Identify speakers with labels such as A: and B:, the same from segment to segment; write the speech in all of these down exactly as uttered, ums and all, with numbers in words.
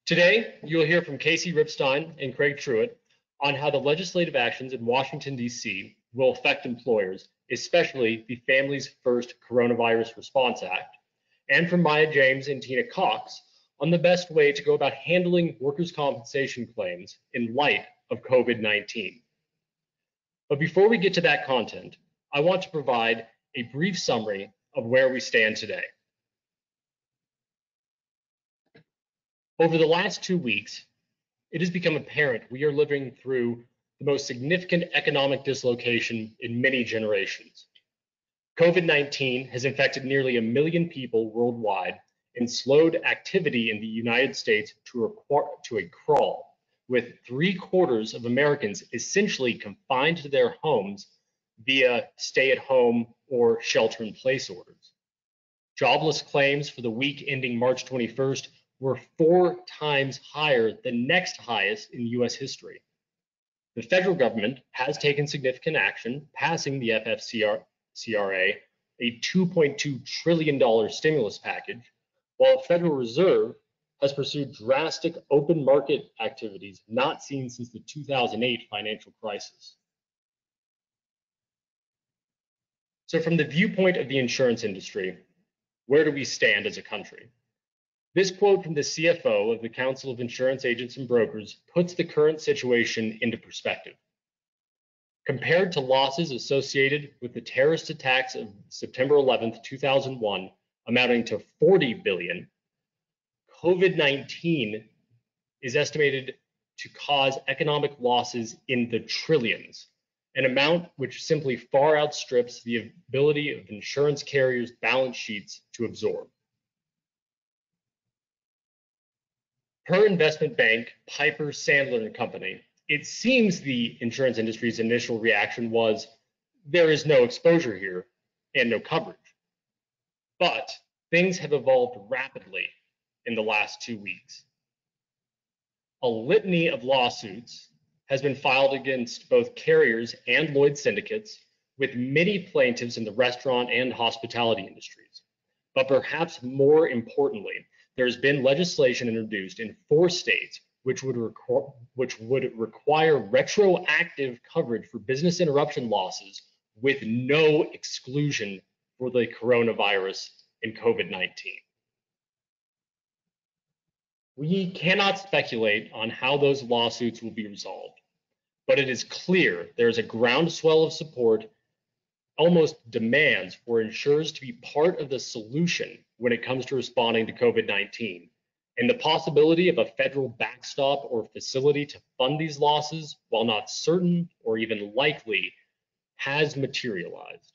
A: Today, you'll hear from Casey Ripstein and Craig Truitt on how the legislative actions in Washington, D C will affect employers, especially the Families First Coronavirus Response Act, and from Maya James and Tina Cox on the best way to go about handling workers' compensation claims in light of COVID nineteen. But before we get to that content, I want to provide a brief summary of where we stand today. Over the last two weeks, it has become apparent we are living through the most significant economic dislocation in many generations. COVID nineteen has infected nearly a million people worldwide and slowed activity in the United States to a, to a crawl, with three quarters of Americans essentially confined to their homes via stay-at-home or shelter-in-place orders. Jobless claims for the week ending March twenty-first were four times higher than next highest in U S history. The federal government has taken significant action, passing the F F C R A, a two point two trillion dollars stimulus package, while the Federal Reserve has pursued drastic open market activities not seen since the two thousand eight financial crisis. So from the viewpoint of the insurance industry, where do we stand as a country? This quote from the C F O of the Council of Insurance Agents and Brokers puts the current situation into perspective. Compared to losses associated with the terrorist attacks of September eleventh, two thousand one, amounting to forty billion dollars, COVID nineteen is estimated to cause economic losses in the trillions, an amount which simply far outstrips the ability of insurance carriers' balance sheets to absorb. Per investment bank Piper Sandler and Company, it seems the insurance industry's initial reaction was, there is no exposure here and no coverage. But things have evolved rapidly in the last two weeks. A litany of lawsuits has been filed against both carriers and Lloyd's syndicates, with many plaintiffs in the restaurant and hospitality industries. But perhaps more importantly, there's been legislation introduced in four states which would, requ- which would require retroactive coverage for business interruption losses with no exclusion for the coronavirus and COVID nineteen. We cannot speculate on how those lawsuits will be resolved, but it is clear there is a groundswell of support, almost demands for insurers to be part of the solution when it comes to responding to COVID nineteen, and the possibility of a federal backstop or facility to fund these losses, while not certain or even likely, has materialized.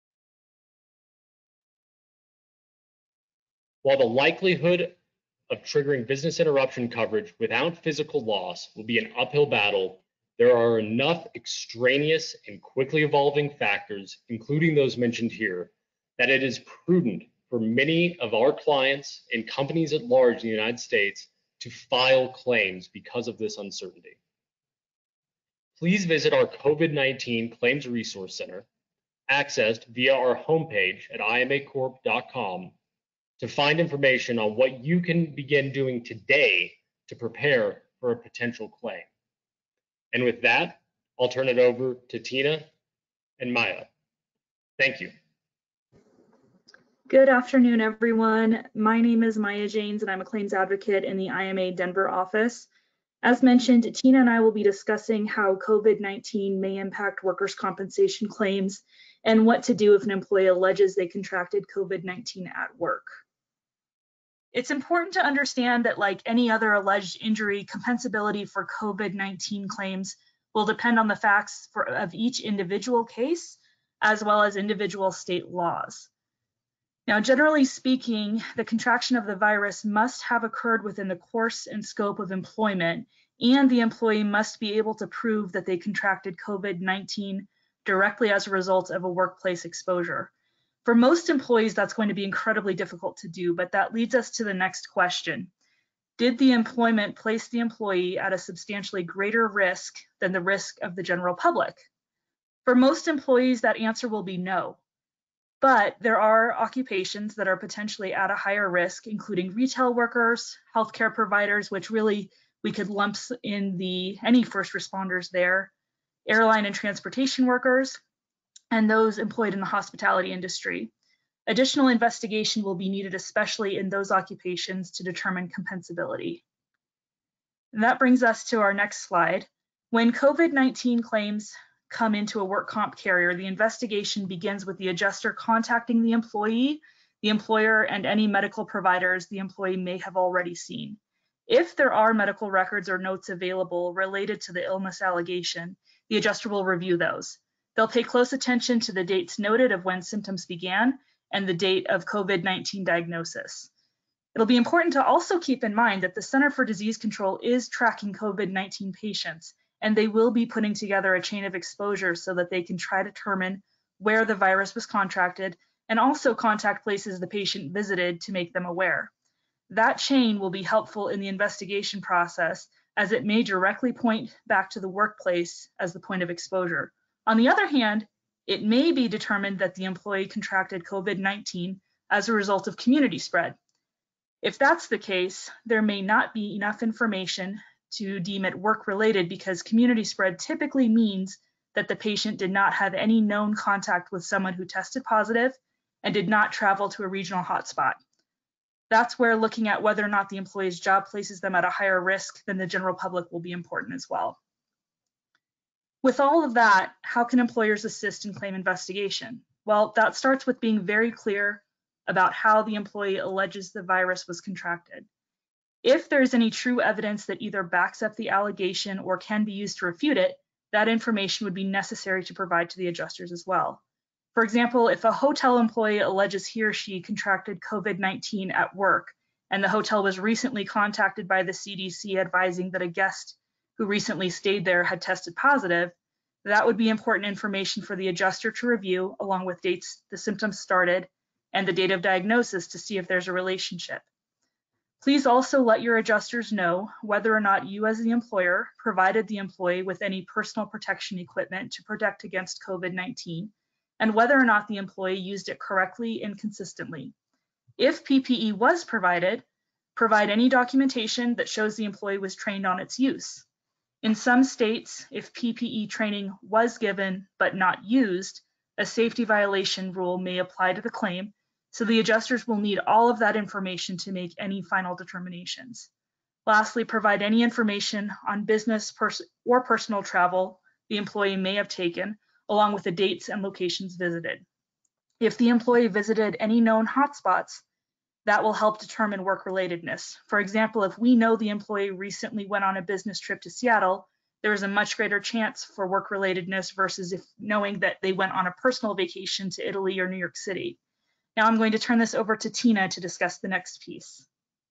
A: While the likelihood of triggering business interruption coverage without physical loss will be an uphill battle, there are enough extraneous and quickly evolving factors, including those mentioned here, that it is prudent for many of our clients and companies at large in the United States to file claims because of this uncertainty. Please visit our COVID nineteen Claims Resource Center, accessed via our homepage at I M A corp dot com, to find information on what you can begin doing today to prepare for a potential claim. And with that, I'll turn it over to Tina and Maya. Thank you.
B: Good afternoon, everyone. My name is Maya James, and I'm a claims advocate in the I M A Denver office. As mentioned, Tina and I will be discussing how COVID nineteen may impact workers' compensation claims and what to do if an employee alleges they contracted COVID nineteen at work. It's important to understand that, like any other alleged injury, compensability for COVID nineteen claims will depend on the facts for, of each individual case, as well as individual state laws. Now, generally speaking, the contraction of the virus must have occurred within the course and scope of employment, and the employee must be able to prove that they contracted COVID nineteen directly as a result of a workplace exposure. For most employees, that's going to be incredibly difficult to do, but that leads us to the next question. Did the employment place the employee at a substantially greater risk than the risk of the general public? For most employees, that answer will be no. But there are occupations that are potentially at a higher risk, including retail workers, healthcare providers, which really we could lump in the any first responders there, airline and transportation workers, and those employed in the hospitality industry. Additional investigation will be needed, especially in those occupations, to determine compensability. And that brings us to our next slide. When COVID nineteen claims come into a work comp carrier, the investigation begins with the adjuster contacting the employee, the employer, and any medical providers the employee may have already seen. If there are medical records or notes available related to the illness allegation, the adjuster will review those. They'll pay close attention to the dates noted of when symptoms began and the date of COVID nineteen diagnosis. It'll be important to also keep in mind that the Center for Disease Control is tracking COVID nineteen patients, and they will be putting together a chain of exposure so that they can try to determine where the virus was contracted and also contact places the patient visited to make them aware. That chain will be helpful in the investigation process as it may directly point back to the workplace as the point of exposure. On the other hand, it may be determined that the employee contracted COVID nineteen as a result of community spread. If that's the case, there may not be enough information to deem it work-related because community spread typically means that the patient did not have any known contact with someone who tested positive and did not travel to a regional hotspot. That's where looking at whether or not the employee's job places them at a higher risk than the general public will be important as well. With all of that, how can employers assist in claim investigation? Well, that starts with being very clear about how the employee alleges the virus was contracted. If there's any true evidence that either backs up the allegation or can be used to refute it, that information would be necessary to provide to the adjusters as well. For example, if a hotel employee alleges he or she contracted COVID nineteen at work, and the hotel was recently contacted by the C D C advising that a guest who recently stayed there had tested positive, that would be important information for the adjuster to review, along with dates the symptoms started and the date of diagnosis to see if there's a relationship. Please also let your adjusters know whether or not you as the employer provided the employee with any personal protection equipment to protect against COVID nineteen, and whether or not the employee used it correctly and consistently. If P P E was provided, provide any documentation that shows the employee was trained on its use. In some states, if P P E training was given but not used, a safety violation rule may apply to the claim, so the adjusters will need all of that information to make any final determinations. Lastly, provide any information on business pers- or personal travel the employee may have taken, along with the dates and locations visited. If the employee visited any known hotspots, that will help determine work-relatedness. For example, if we know the employee recently went on a business trip to Seattle, there is a much greater chance for work-relatedness versus if knowing that they went on a personal vacation to Italy or New York City. Now I'm going to turn this over to Tina to discuss the next piece.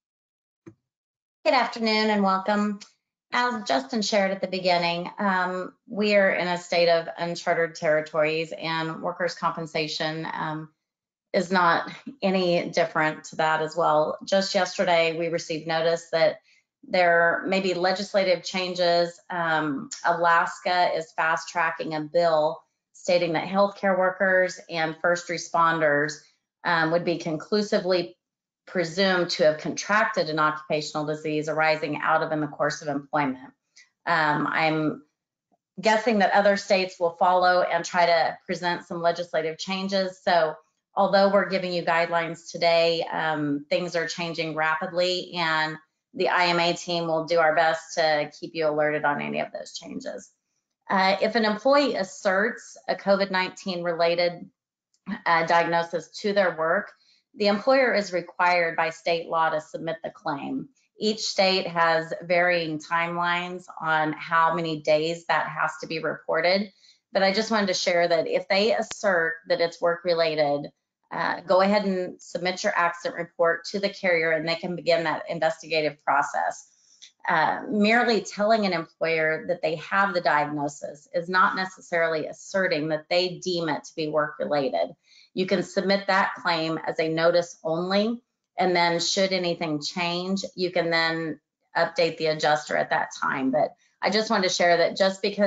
C: Good afternoon and welcome. As Justin shared at the beginning, um, we are in a state of uncharted territories, and workers' compensation um, is not any different to that as well. Just yesterday, we received notice that there may be legislative changes. Um, Alaska is fast tracking a bill stating that healthcare workers and first responders um, would be conclusively presumed to have contracted an occupational disease arising out of in the course of employment. Um, I'm guessing that other states will follow and try to present some legislative changes. So although we're giving you guidelines today, um, things are changing rapidly, and the I M A team will do our best to keep you alerted on any of those changes. Uh, if an employee asserts a COVID nineteen related uh, diagnosis to their work, the employer is required by state law to submit the claim. Each state has varying timelines on how many days that has to be reported. But I just wanted to share that if they assert that it's work-related, uh, go ahead and submit your accident report to the carrier and they can begin that investigative process. Uh, merely telling an employer that they have the diagnosis is not necessarily asserting that they deem it to be work-related. You can submit that claim as a notice only, and then should anything change, you can then update the adjuster at that time. But I just wanted to share that just because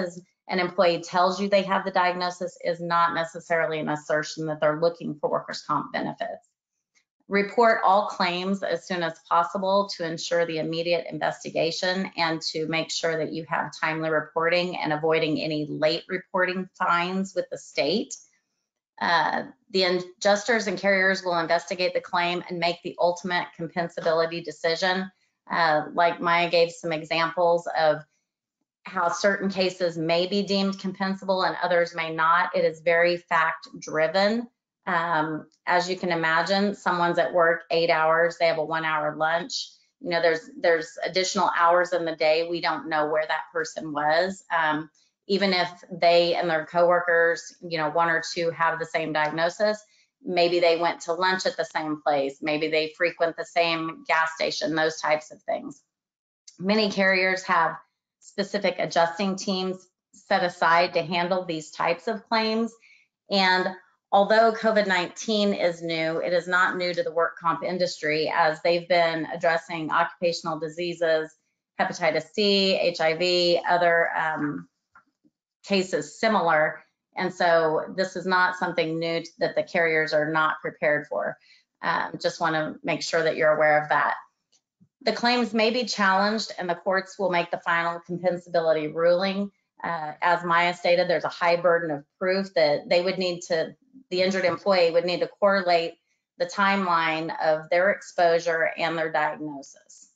C: an employee tells you they have the diagnosis is not necessarily an assertion that they're looking for workers' comp benefits. Report all claims as soon as possible to ensure the immediate investigation and to make sure that you have timely reporting and avoiding any late reporting fines with the state. Uh, the adjusters and carriers will investigate the claim and make the ultimate compensability decision. Uh, like Maya gave some examples of how certain cases may be deemed compensable and others may not. It is very fact driven. Um, as you can imagine, someone's at work eight hours, they have a one hour lunch. You know, there's there's additional hours in the day. We don't know where that person was. Um, even if they and their coworkers, you know, one or two have the same diagnosis, maybe they went to lunch at the same place. Maybe they frequent the same gas station, those types of things. Many carriers have specific adjusting teams set aside to handle these types of claims. And although COVID nineteen is new, it is not new to the work comp industry, as they've been addressing occupational diseases, hepatitis C, H I V, other um, cases similar. And so this is not something new that the carriers are not prepared for. Um, just want to make sure that you're aware of that. The claims may be challenged and the courts will make the final compensability ruling. Uh, as Maya stated, there's a high burden of proof that they would need to, the injured employee would need to correlate the timeline of their exposure and their diagnosis.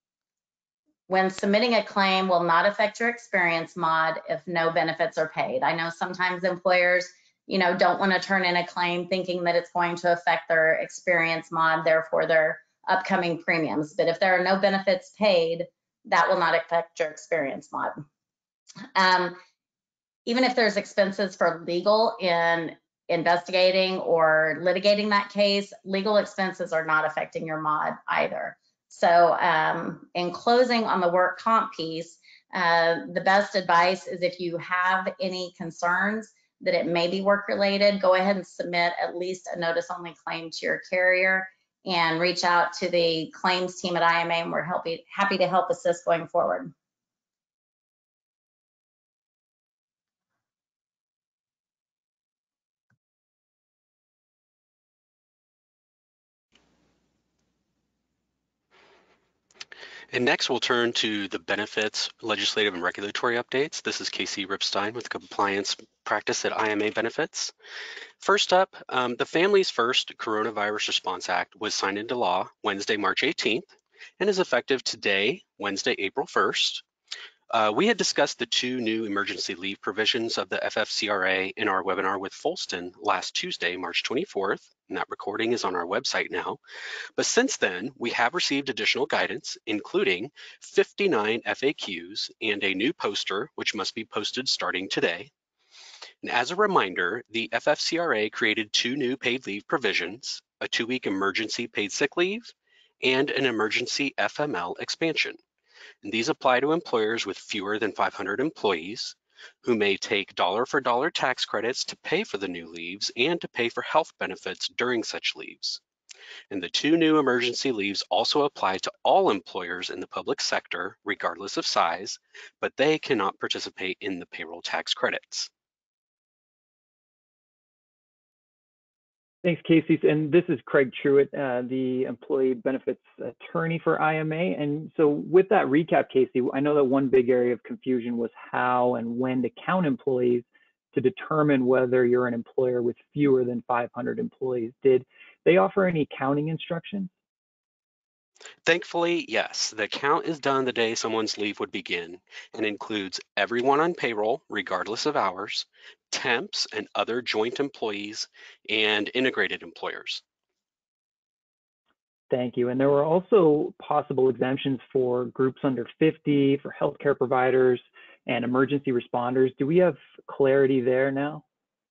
C: When submitting a claim will not affect your experience mod if no benefits are paid. I know sometimes employers, you know, don't want to turn in a claim thinking that it's going to affect their experience mod, therefore their upcoming premiums. But if there are no benefits paid, that will not affect your experience mod. Um, even if there's expenses for legal in investigating or litigating that case, legal expenses are not affecting your mod either. So um, in closing on the work comp piece, uh, the best advice is if you have any concerns that it may be work related, go ahead and submit at least a notice only claim to your carrier and reach out to the claims team at I M A, and we're happy, happy to help assist going forward.
D: And next we'll turn to the benefits, legislative and regulatory updates. This is Casey Ripstein with compliance practice at I M A Benefits. First up, um, the Families First Coronavirus Response Act was signed into law Wednesday, March eighteenth, and is effective today, Wednesday, April first. Uh, we had discussed the two new emergency leave provisions of the F F C R A in our webinar with Folston last Tuesday, March twenty-fourth, and that recording is on our website now. But since then, we have received additional guidance, including fifty-nine F A Qs and a new poster, which must be posted starting today. And as a reminder, the F F C R A created two new paid leave provisions, a two-week emergency paid sick leave and an emergency F M L expansion. And these apply to employers with fewer than five hundred employees who may take dollar for dollar tax credits to pay for the new leaves and to pay for health benefits during such leaves. And the two new emergency leaves also apply to all employers in the public sector, regardless of size, but they cannot participate in the payroll tax credits.
E: Thanks, Casey. And this is Craig Truitt, uh, the employee benefits attorney for I M A. And so with that recap, Casey, I know that one big area of confusion was how and when to count employees to determine whether you're an employer with fewer than five hundred employees. Did they offer any counting instructions?
D: Thankfully, yes. The count is done the day someone's leave would begin and includes everyone on payroll, regardless of hours, temps and other joint employees, and integrated employers.
E: Thank you. And there were also possible exemptions for groups under fifty, for healthcare providers, and emergency responders. Do we have clarity there now?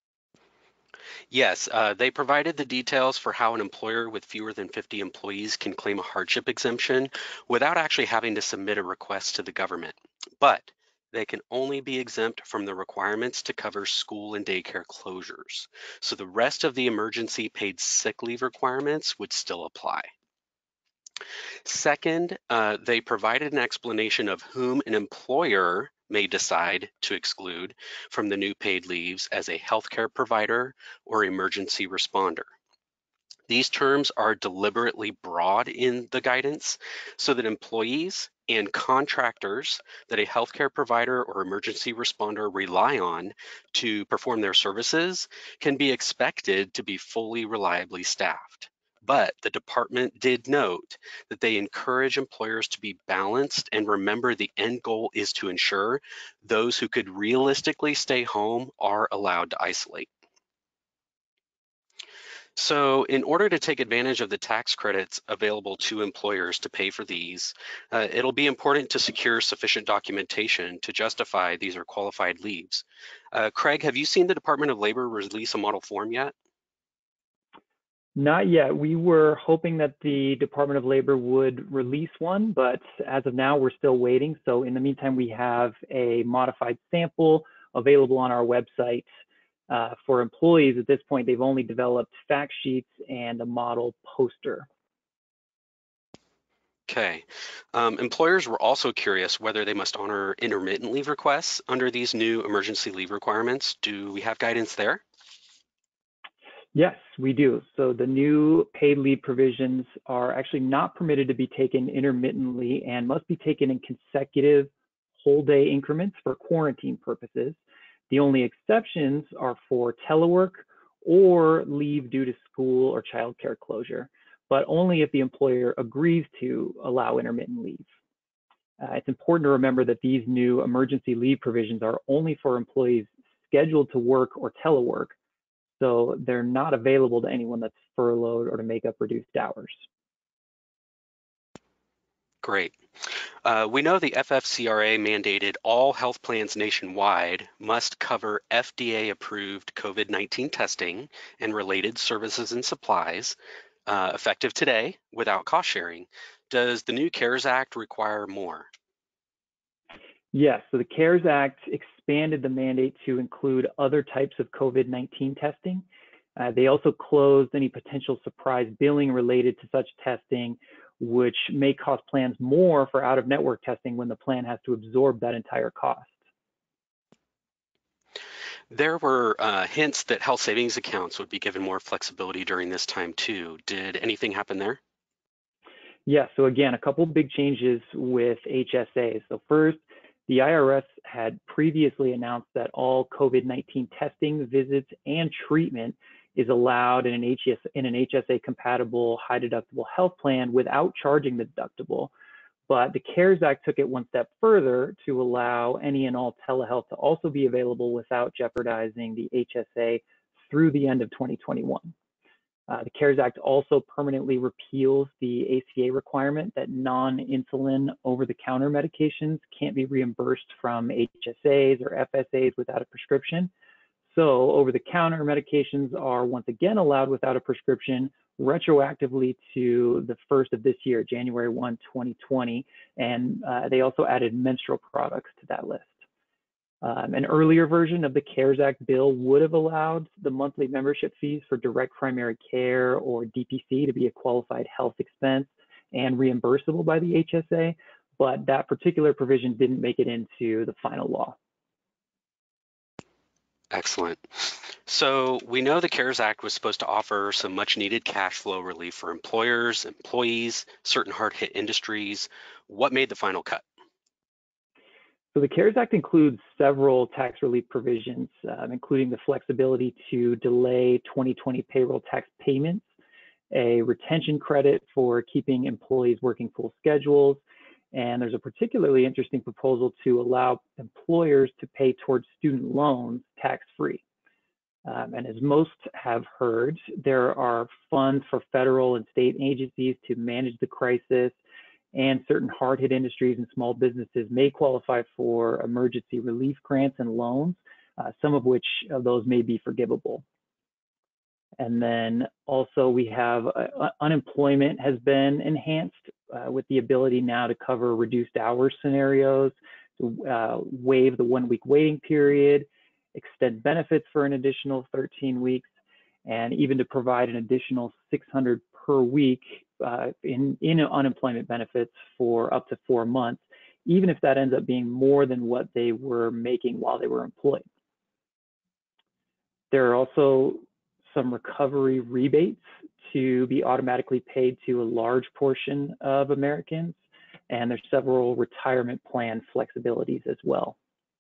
D: Yes, uh, they provided the details for how an employer with fewer than fifty employees can claim a hardship exemption without actually having to submit a request to the government. But they can only be exempt from the requirements to cover school and daycare closures. So the rest of the emergency paid sick leave requirements would still apply. Second, uh, they provided an explanation of whom an employer may decide to exclude from the new paid leaves as a healthcare provider or emergency responder. These terms are deliberately broad in the guidance so that employees and contractors that a healthcare provider or emergency responder rely on to perform their services can be expected to be fully reliably staffed. But the department did note that they encourage employers to be balanced and remember the end goal is to ensure those who could realistically stay home are allowed to isolate. So in order to take advantage of the tax credits available to employers to pay for these, uh, it'll be important to secure sufficient documentation to justify these are qualified leaves. Uh, Craig, have you seen the Department of Labor release a model form yet?
E: Not yet. We were hoping that the Department of Labor would release one, but as of now, we're still waiting. So in the meantime, we have a modified sample available on our website. Uh, for employees at this point, they've only developed fact sheets and a model poster.
D: Okay. Um, employers were also curious whether they must honor intermittent leave requests under these new emergency leave requirements. Do we have guidance there?
E: Yes, we do. So the new paid leave provisions are actually not permitted to be taken intermittently and must be taken in consecutive whole day increments for quarantine purposes. The only exceptions are for telework or leave due to school or childcare closure, but only if the employer agrees to allow intermittent leave. Uh, it's important to remember that these new emergency leave provisions are only for employees scheduled to work or telework, so they're not available to anyone that's furloughed or to make up reduced hours.
D: Great. Uh, we know the F F C R A mandated all health plans nationwide must cover F D A-approved COVID nineteen testing and related services and supplies uh, effective today without cost sharing. Does the new CARES Act require more?
E: Yes, so the CARES Act expanded the mandate to include other types of COVID nineteen testing. Uh, they also closed any potential surprise billing related to such testing, which may cost plans more for out-of-network testing when the plan has to absorb that entire cost.
D: There were uh, hints that health savings accounts would be given more flexibility during this time too. Did anything happen there?
E: Yeah, so again, a couple big changes with H S As. So first, the I R S had previously announced that all COVID nineteen testing, visits, and treatment is allowed in an, H S, in an H S A-compatible high deductible health plan without charging the deductible. But the CARES Act took it one step further to allow any and all telehealth to also be available without jeopardizing the H S A through the end of twenty twenty-one. Uh, the CARES Act also permanently repeals the A C A requirement that non-insulin over-the-counter medications can't be reimbursed from H S As or F S As without a prescription. So over-the-counter medications are once again allowed without a prescription retroactively to the first of this year, January first, twenty twenty, and uh, they also added menstrual products to that list. Um, an earlier version of the CARES Act bill would have allowed the monthly membership fees for direct primary care or D P C to be a qualified health expense and reimbursable by the H S A, but that particular provision didn't make it into the final law.
D: Excellent. So we know the CARES Act was supposed to offer some much needed cash flow relief for employers, employees, certain hard hit industries. What made the final cut?
E: So the CARES Act includes several tax relief provisions, um, including the flexibility to delay twenty twenty payroll tax payments, a retention credit for keeping employees working full schedules, and there's a particularly interesting proposal to allow employers to pay towards student loans tax-free. Um, and as most have heard, there are funds for federal and state agencies to manage the crisis, and certain hard-hit industries and small businesses may qualify for emergency relief grants and loans, uh, some of which of those may be forgivable. And then also we have uh, unemployment has been enhanced uh, with the ability now to cover reduced hours scenarios, to uh, waive the one-week waiting period, extend benefits for an additional thirteen weeks, and even to provide an additional six hundred dollars per week uh, in, in unemployment benefits for up to four months even if that ends up being more than what they were making while they were employed. There are also some recovery rebates to be automatically paid to a large portion of Americans, and there's several retirement plan flexibilities as well.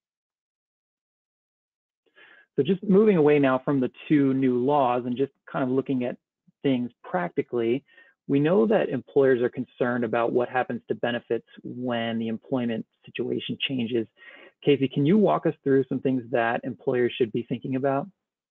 E: So just moving away now from the two new laws and just kind of looking at things practically, we know that employers are concerned about what happens to benefits when the employment situation changes. Casey, can you walk us through some things that employers should be thinking about?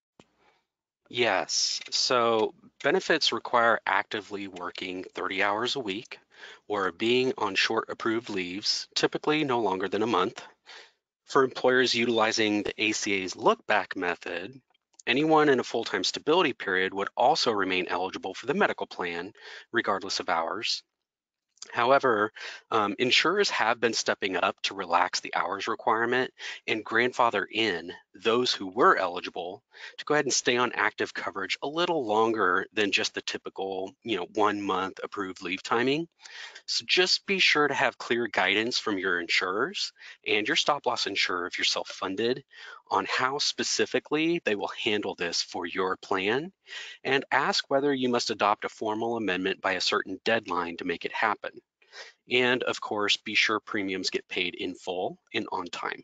D: Yes, so benefits require actively working thirty hours a week or being on short approved leaves, typically no longer than a month. For employers utilizing the A C A's look-back method, anyone in a full-time stability period would also remain eligible for the medical plan, regardless of hours. However, um, insurers have been stepping up to relax the hours requirement and grandfather in those who were eligible to go ahead and stay on active coverage a little longer than just the typical, you know, one month approved leave timing. So just be sure to have clear guidance from your insurers and your stop loss insurer if you're self-funded on how specifically they will handle this for your plan, and ask whether you must adopt a formal amendment by a certain deadline to make it happen. And of course, be sure premiums get paid in full and on time.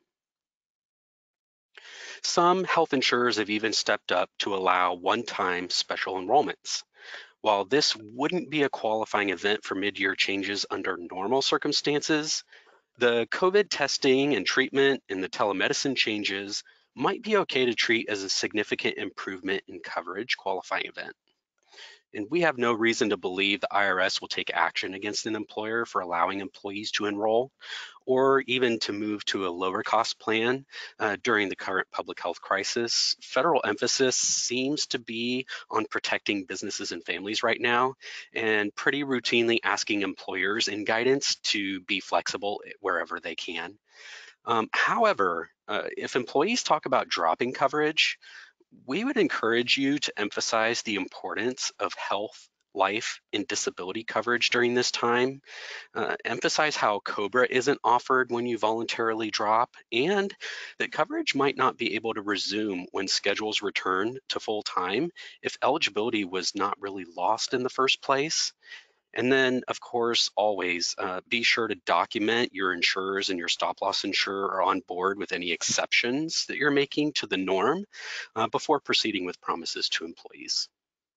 D: Some health insurers have even stepped up to allow one-time special enrollments. While this wouldn't be a qualifying event for mid-year changes under normal circumstances, the COVID testing and treatment and the telemedicine changes might be okay to treat as a significant improvement in coverage qualifying event. And we have no reason to believe the I R S will take action against an employer for allowing employees to enroll or even to move to a lower cost plan uh, during the current public health crisis. Federal emphasis seems to be on protecting businesses and families right now, and pretty routinely asking employers in guidance to be flexible wherever they can. Um, however, uh, if employees talk about dropping coverage, we would encourage you to emphasize the importance of health, life, and disability coverage during this time. Uh, emphasize how COBRA isn't offered when you voluntarily drop, and that coverage might not be able to resume when schedules return to full time if eligibility was not really lost in the first place. And then, of course, always uh, be sure to document your insurers and your stop loss insurer are on board with any exceptions that you're making to the norm uh, before proceeding with promises to employees.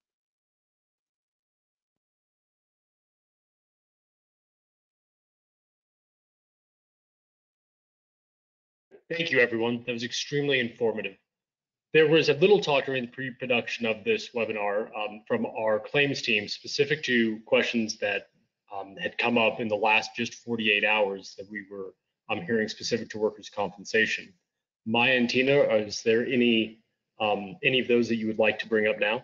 A: Thank you, everyone. That was extremely informative. There was a little talk during the pre-production of this webinar um, from our claims team specific to questions that um, had come up in the last just forty-eight hours that we were um, hearing specific to workers' compensation. Maya and Tina, is there any um, any of those that you would like to bring up now?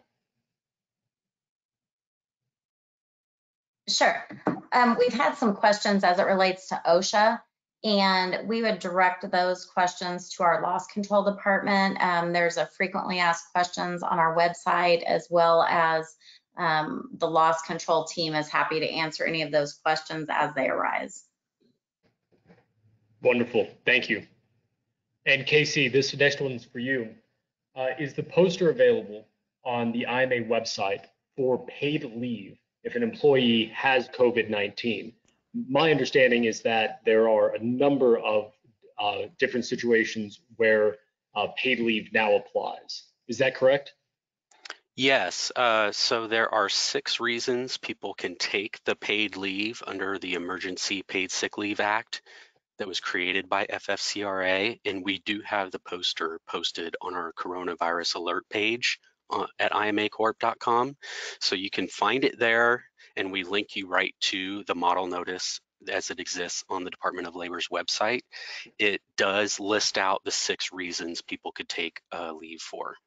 C: Sure. Um, we've had some questions as it relates to OSHA, and we would direct those questions to our loss control department. Um, there's a frequently asked questions on our website, as well as um, the loss control team is happy to answer any of those questions as they arise.
A: Wonderful, thank you. And Casey, this next one's for you. Uh, is the poster available on the I M A website for paid leave if an employee has COVID nineteen? My understanding is that there are a number of uh, different situations where uh, paid leave now applies. Is that correct?
D: Yes, uh, so there are six reasons people can take the paid leave under the Emergency Paid Sick Leave Act that was created by F F C R A, and we do have the poster posted on our coronavirus alert page uh, at I M A corp dot com. So you can find it there, and we link you right to the model notice as it exists on the Department of Labor's website. It does list out the six reasons people could take uh, leave for.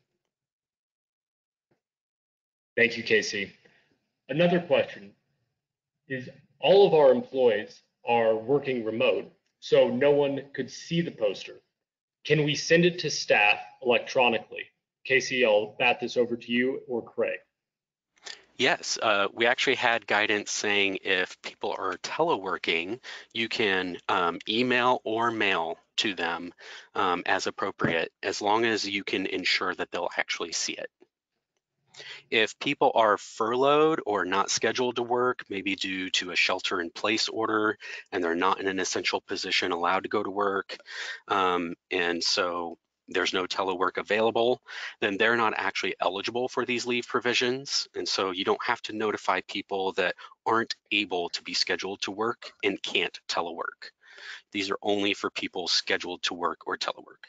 A: Thank you, Casey. Another question is, all of our employees are working remote, so no one could see the poster. Can we send it to staff electronically? Casey, I'll bat this over to you or Craig.
D: Yes, uh, we actually had guidance saying if people are teleworking, you can um, email or mail to them um, as appropriate, as long as you can ensure that they'll actually see it. If people are furloughed or not scheduled to work, maybe due to a shelter in place order, and they're not in an essential position allowed to go to work, um, and so there's no telework available, then they're not actually eligible for these leave provisions. And so you don't have to notify people that aren't able to be scheduled to work and can't telework. These are only for people scheduled to work or telework.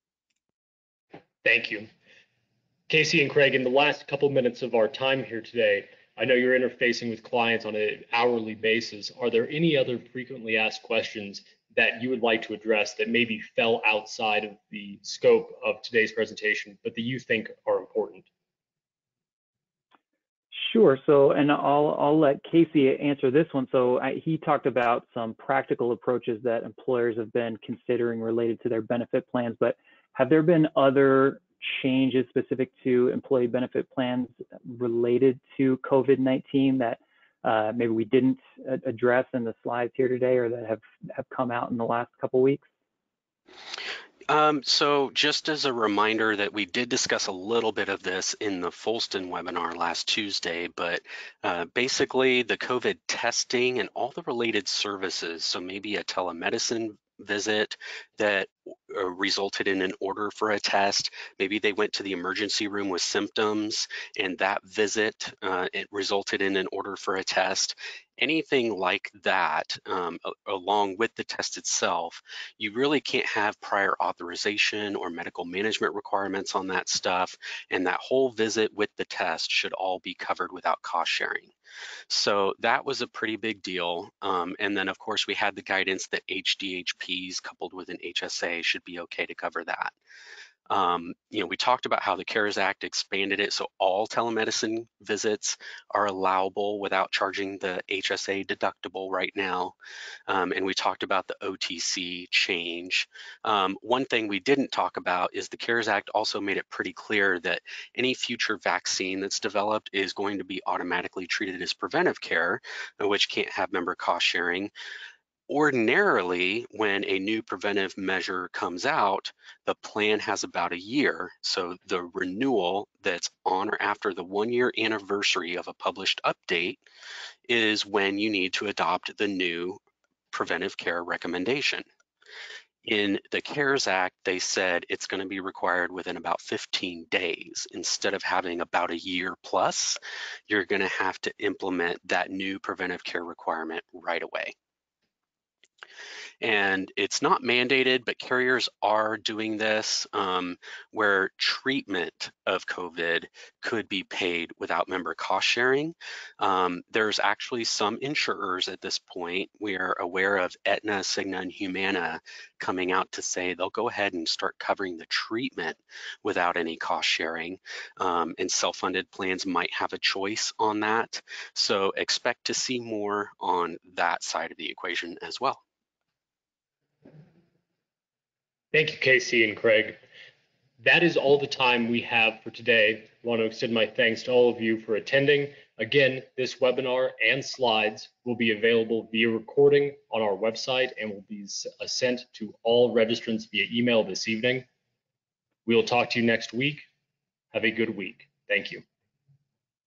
A: Thank you. Casey and Craig, in the last couple minutes of our time here today, I know you're interfacing with clients on an hourly basis. Are there any other frequently asked questions that you would like to address that maybe fell outside of the scope of today's presentation, but that you think are important?
E: Sure. So, and I'll I'll let Casey answer this one. So I, he talked about some practical approaches that employers have been considering related to their benefit plans, but have there been other changes specific to employee benefit plans related to COVID nineteen that uh, maybe we didn't address in the slides here today, or that have, have come out in the last couple weeks?
D: Um, so just as a reminder that we did discuss a little bit of this in the Folston webinar last Tuesday, but uh, basically the COVID testing and all the related services, so maybe a telemedicine visit that uh, resulted in an order for a test, maybe they went to the emergency room with symptoms and that visit, uh, it resulted in an order for a test. Anything like that, um, along with the test itself, you really can't have prior authorization or medical management requirements on that stuff, and that whole visit with the test should all be covered without cost sharing. So that was a pretty big deal. Um, and then of course we had the guidance that H D H Ps coupled with an H S A should be okay to cover that. Um, you know, we talked about how the CARES Act expanded it so all telemedicine visits are allowable without charging the H S A deductible right now. Um, and we talked about the O T C change. Um, one thing we didn't talk about is the CARES Act also made it pretty clear that any future vaccine that's developed is going to be automatically treated as preventive care, which can't have member cost sharing. Ordinarily, when a new preventive measure comes out, the plan has about a year. So the renewal that's on or after the one year anniversary of a published update is when you need to adopt the new preventive care recommendation. In the CARES Act, they said it's going to be required within about fifteen days. Instead of having about a year plus, you're going to have to implement that new preventive care requirement right away. And it's not mandated, but carriers are doing this um, where treatment of COVID could be paid without member cost sharing. Um, there's actually some insurers at this point, we are aware of Aetna, Cigna, and Humana coming out to say they'll go ahead and start covering the treatment without any cost sharing. Um, and self-funded plans might have a choice on that. So expect to see more on that side of the equation as well.
A: Thank you, Casey and Craig. That is all the time we have for today. I want to extend my thanks to all of you for attending. Again, this webinar and slides will be available via recording on our website and will be sent to all registrants via email this evening. We will talk to you next week. Have a good week. Thank you.